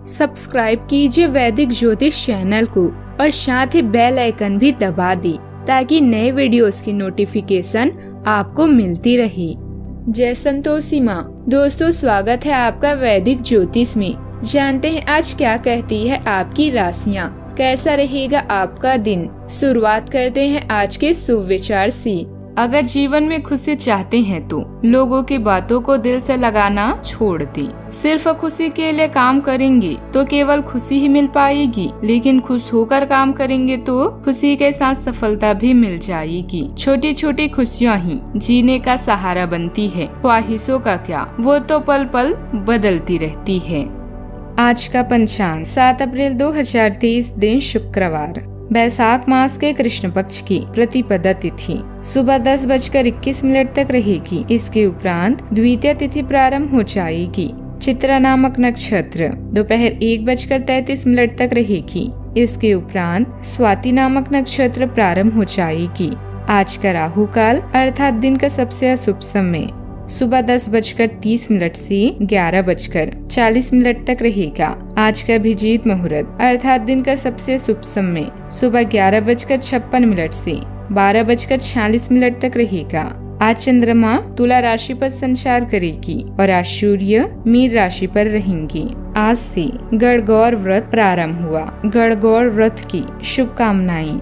Subscribe कीजिए वैदिक ज्योतिष चैनल को और साथ ही बेल आइकन भी दबा दी ताकि नए वीडियोस की नोटिफिकेशन आपको मिलती रहे। जय संतोषी माँ। दोस्तों, स्वागत है आपका वैदिक ज्योतिष में। जानते हैं आज क्या कहती है आपकी राशियाँ, कैसा रहेगा आपका दिन। शुरुआत करते हैं आज के शुभ विचार से। अगर जीवन में खुशी चाहते हैं तो लोगों की बातों को दिल से लगाना छोड़ दें। सिर्फ खुशी के लिए काम करेंगे तो केवल खुशी ही मिल पाएगी, लेकिन खुश होकर काम करेंगे तो खुशी के साथ सफलता भी मिल जाएगी। छोटी छोटी खुशियाँ ही जीने का सहारा बनती है। ख्वाहिशों का क्या, वो तो पल पल बदलती रहती है। आज का पंचांग 7 अप्रैल 2023, दिन शुक्रवार, बैसाख मास के कृष्ण पक्ष की प्रतिपदा तिथि सुबह 10:21 तक रहेगी। इसके उपरांत द्वितीय तिथि प्रारंभ हो जाएगी। चित्रा नामक नक्षत्र दोपहर 1:33 तक रहेगी। इसके उपरांत स्वाति नामक नक्षत्र प्रारंभ हो जाएगी। आज का राहु काल अर्थात दिन का सबसे अशुभ समय सुबह 10:30 से 11:40 तक रहेगा। आज का अभिजीत मुहूर्त अर्थात दिन का सबसे शुभ समय सुबह 11:56 से 12:46 तक रहेगा। आज चंद्रमा तुला राशि पर संचार करेगी और आज सूर्य मीन राशि पर रहेंगी। आज से गणगौर व्रत प्रारंभ हुआ। गणगौर व्रत की शुभकामनाएं।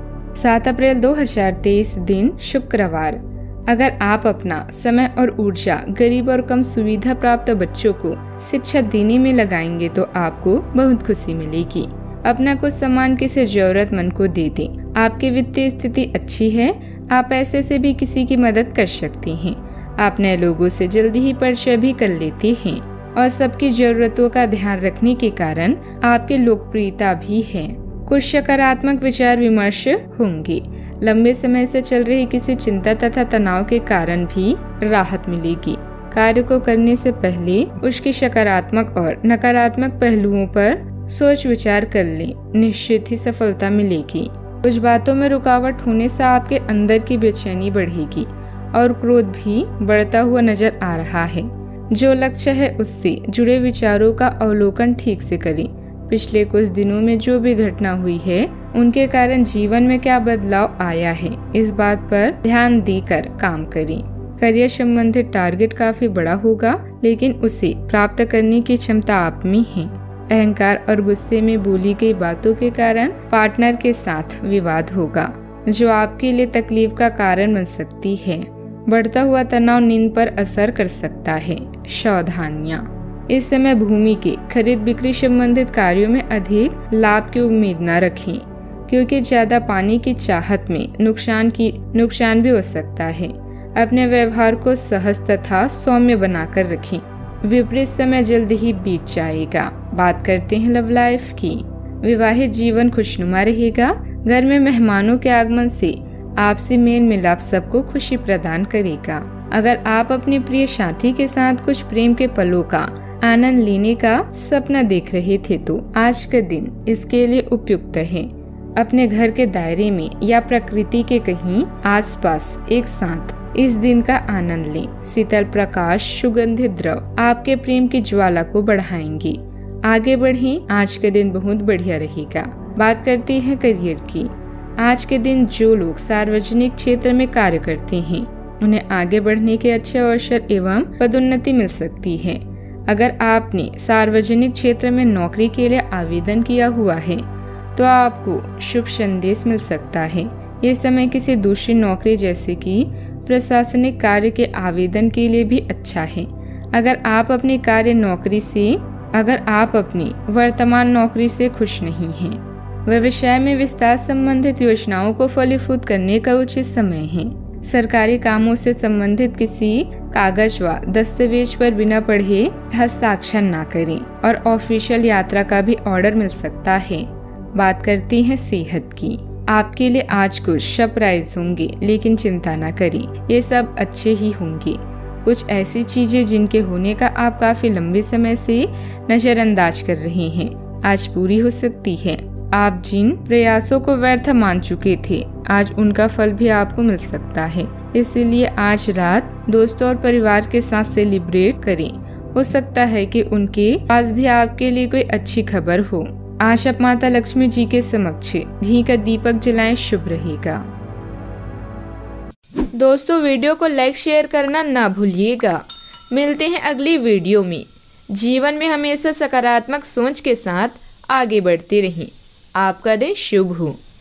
7 अप्रैल 2023, दिन शुक्रवार। अगर आप अपना समय और ऊर्जा गरीब और कम सुविधा प्राप्त बच्चों को शिक्षा देने में लगाएंगे तो आपको बहुत खुशी मिलेगी। अपना कुछ सामान किसी जरूरतमंद को दे दें। आपकी वित्तीय स्थिति अच्छी है। आप पैसे से भी किसी की मदद कर सकते हैं। आप नए लोगों से जल्दी ही परिचय भी कर लेते हैं और सबकी जरूरतों का ध्यान रखने के कारण आपकी लोकप्रियता भी है। कुछ सकारात्मक विचार विमर्श होंगे। लंबे समय से चल रही किसी चिंता तथा तनाव के कारण भी राहत मिलेगी। कार्य को करने से पहले उसके सकारात्मक और नकारात्मक पहलुओं पर सोच विचार कर लें। निश्चित ही सफलता मिलेगी। कुछ बातों में रुकावट होने से आपके अंदर की बेचैनी बढ़ेगी और क्रोध भी बढ़ता हुआ नजर आ रहा है। जो लक्ष्य है उससे जुड़े विचारों का अवलोकन ठीक से करें। पिछले कुछ दिनों में जो भी घटना हुई है उनके कारण जीवन में क्या बदलाव आया है, इस बात पर ध्यान देकर काम करें। करियर संबंधित टारगेट काफी बड़ा होगा, लेकिन उसे प्राप्त करने की क्षमता आप में है। अहंकार और गुस्से में बोली गई बातों के कारण पार्टनर के साथ विवाद होगा, जो आपके लिए तकलीफ का कारण बन सकती है। बढ़ता हुआ तनाव नींद पर असर कर सकता है। सावधानियां। इस समय भूमि के खरीद बिक्री संबंधित कार्यों में अधिक लाभ की उम्मीद न रखें, क्योंकि ज्यादा पानी की चाहत में नुकसान भी हो सकता है। अपने व्यवहार को सहज तथा सौम्य बनाकर रखें। विपरीत समय जल्द ही बीत जाएगा। बात करते हैं लव लाइफ की। विवाहित जीवन खुशनुमा रहेगा। घर में मेहमानों के आगमन से आपसी मेल मिलाप सबको खुशी प्रदान करेगा। अगर आप अपने प्रिय साथी के साथ कुछ प्रेम के पलों का आनंद लेने का सपना देख रहे थे तो आज का दिन इसके लिए उपयुक्त है। अपने घर के दायरे में या प्रकृति के कहीं आसपास एक साथ इस दिन का आनंद लें। शीतल प्रकाश, सुगंधित द्रव आपके प्रेम की ज्वाला को बढ़ाएंगे। आगे बढ़ें, आज का दिन बहुत बढ़िया रहेगा। बात करते हैं करियर की। आज के दिन जो लोग सार्वजनिक क्षेत्र में कार्य करते हैं उन्हें आगे बढ़ने के अच्छे अवसर एवं पदोन्नति मिल सकती है। अगर आपने सार्वजनिक क्षेत्र में नौकरी के लिए आवेदन किया हुआ है तो आपको शुभ संदेश मिल सकता है। ये समय किसी दूसरी नौकरी जैसे कि प्रशासनिक कार्य के आवेदन के लिए भी अच्छा है। अगर आप अपनी वर्तमान नौकरी से खुश नहीं हैं, व्यवसाय में विस्तार संबंधित योजनाओं को फलीभूत करने का उचित समय है। सरकारी कामों से संबंधित किसी कागज व दस्तावेज पर बिना पढ़े हस्ताक्षर न करें और ऑफिशियल यात्रा का भी ऑर्डर मिल सकता है। बात करते हैं सेहत की। आपके लिए आज कुछ सरप्राइज होंगे, लेकिन चिंता न करें, ये सब अच्छे ही होंगे। कुछ ऐसी चीजें जिनके होने का आप काफी लंबे समय से नजरअंदाज कर रहे हैं आज पूरी हो सकती है। आप जिन प्रयासों को व्यर्थ मान चुके थे आज उनका फल भी आपको मिल सकता है। इसलिए आज रात दोस्तों और परिवार के साथ सेलिब्रेट करें हो सकता है कि उनके पास भी आपके लिए कोई अच्छी खबर हो। आज आप माता लक्ष्मी जी के समक्ष घी का दीपक जलाएं, शुभ रहेगा। दोस्तों, वीडियो को लाइक शेयर करना ना भूलिएगा। मिलते हैं अगली वीडियो में। जीवन में हमेशा सकारात्मक सोच के साथ आगे बढ़ते रहें। आपका दिन शुभ हो।